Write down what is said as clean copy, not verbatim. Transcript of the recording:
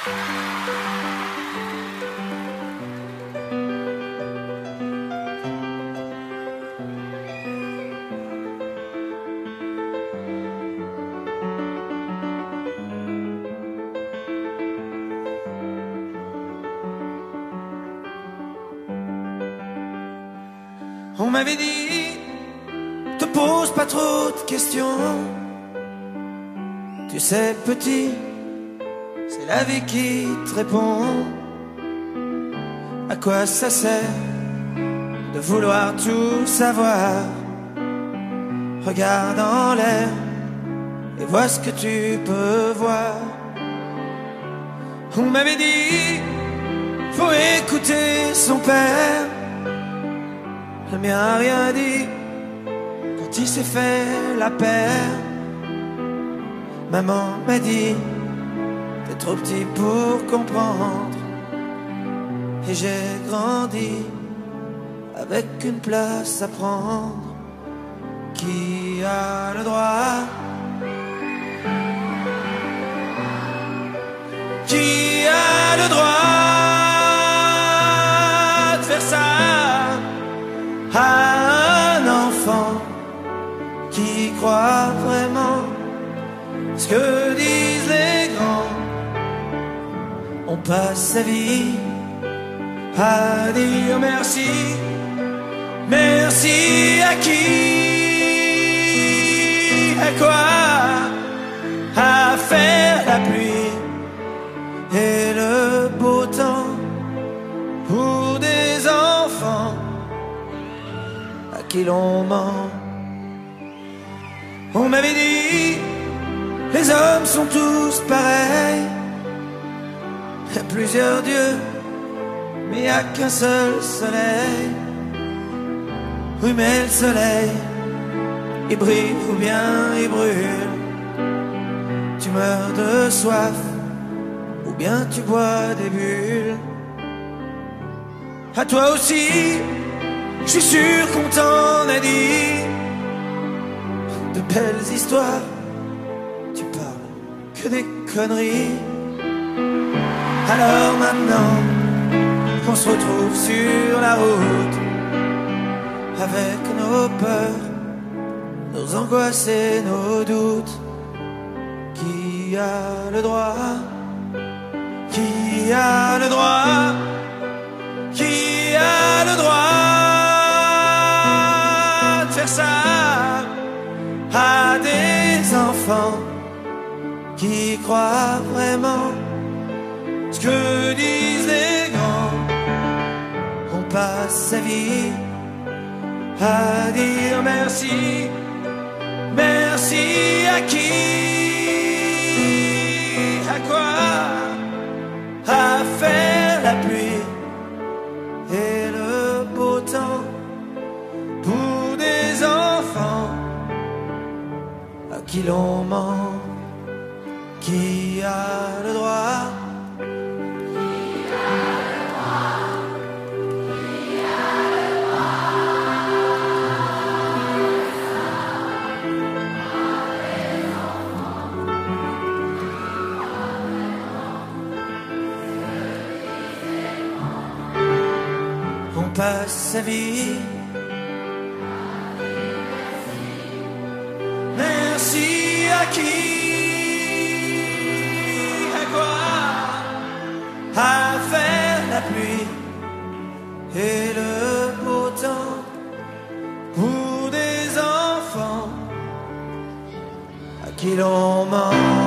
On m'avait dit, te pose pas trop de questions. Tu sais, petit, c'est la vie qui te répond. À quoi ça sert de vouloir tout savoir? Regarde en l'air et vois ce que tu peux voir. On m'avait dit, faut écouter son père. Le mien a rien dit quand il s'est fait la paire. Maman m'a dit, t'es trop petit pour comprendre. Et j'ai grandi avec une place à prendre. Qui a le droit? Qui a le droit de faire ça à un enfant qui croit vraiment ce que disent les grands? On passe sa vie à dire merci. Merci à qui? À quoi? À faire la pluie et le beau temps pour des enfants à qui l'on ment. On m'avait dit, les hommes sont tous pareils. Il y a plusieurs dieux, mais il n'y a qu'un seul soleil. Oui, mais le soleil, il brille ou bien il brûle. Tu meurs de soif ou bien tu bois des bulles. À toi aussi, je suis sûr qu'on t'en a dit de belles histoires. Tu parles que des conneries. Alors maintenant qu'on se retrouve sur la route avec nos peurs, nos angoisses et nos doutes. Qui a le droit? Qui a le droit? Qui a le droit de faire ça à des enfants qui croient vraiment ce que disent les grands? On passe sa vie à dire merci. Merci à qui? À quoi? À faire la pluie et le beau temps pour des enfants à qui l'on ment. Qui a le droit? On passe sa vie. Merci à qui? À quoi? À faire la pluie et le beau temps pour des enfants à qui l'on ment.